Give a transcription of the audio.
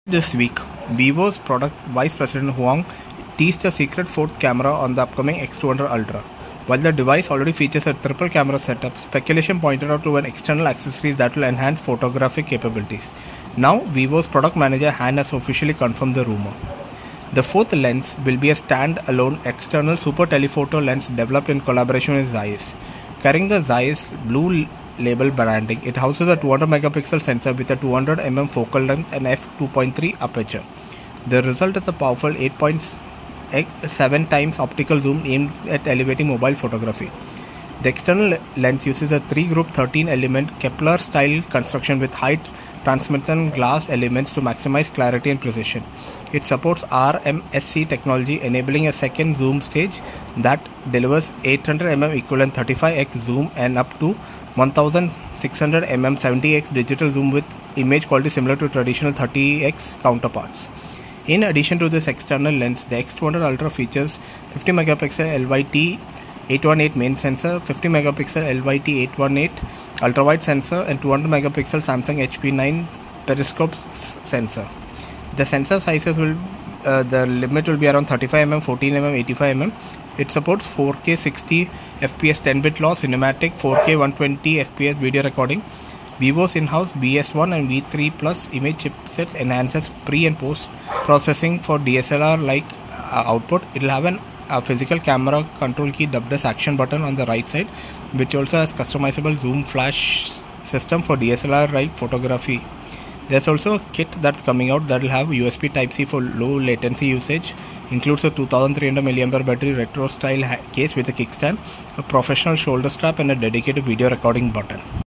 This week, Vivo's product vice president Huang teased a secret fourth camera on the upcoming X200 Ultra. While the device already features a triple camera setup, speculation pointed out to an external accessory that will enhance photographic capabilities. Now, Vivo's product manager Han has officially confirmed the rumor. The fourth lens will be a stand-alone external Super Telephoto lens developed in collaboration with ZEISS. Carrying the ZEISS blue label branding, it houses a 200 megapixel sensor with a 200mm focal length and f2.3 aperture. The result is a powerful 8.7 times optical zoom aimed at elevating mobile photography. The external lens uses a 3-group 13-element Kepler style construction with high translucent glass elements to maximize clarity and precision. It supports RMSC technology, enabling a second zoom stage that delivers 800mm equivalent 35x zoom and up to 1600mm 70x digital zoom with image quality similar to traditional 30x counterparts. In addition to this external lens, the X200 Ultra features 50 megapixel LYT 818 main sensor, 50 megapixel LYT 818 ultra wide sensor and 200 megapixel Samsung HP9 periscope sensor. The sensor sizes will the limit will be around 35mm, 14mm, 85mm. It supports 4K 60 FPS 10-bit loss, cinematic 4K 120 FPS video recording. Vivo's in-house BS1 and V3 Plus image chipsets enhances pre and post processing for DSLR-like output. It will have a physical camera control key dubbed as action button on the right side, which also has customizable zoom flash system for DSLR-like photography. There's also a kit that's coming out that will have USB Type-C for low latency usage, includes a 2300 mAh battery retro style case with a kickstand, a professional shoulder strap and a dedicated video recording button.